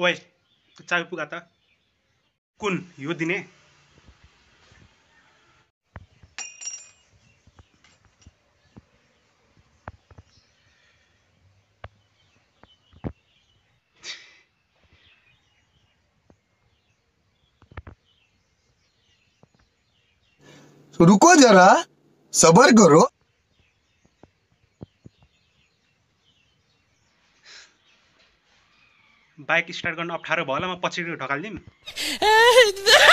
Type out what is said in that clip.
ओए चाबी पुगा त कुन यो दिने रुको जरा, सबर करो। बाइक स्टार्ट गर्न अप्ठ्यारो भयो होला म पछि ढकाल्दिम